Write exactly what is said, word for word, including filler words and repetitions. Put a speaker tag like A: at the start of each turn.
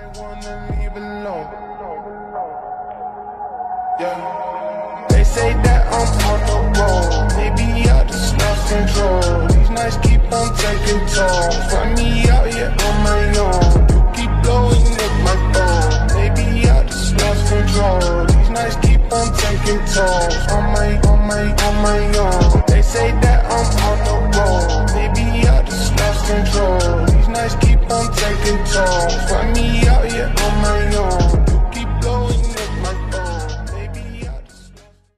A: might wanna leave alone. Yeah. They say that I'm on the road. Maybe I just lost control. These nights keep on taking tolls. Find me out here on my own. You keep blowing up my phone. Maybe I just lost control. These nights keep on taking tolls. On my, on my, on my own. They say that I'm on the road. Maybe I just lost control. These nights keep on taking tolls. Find me out here on my own.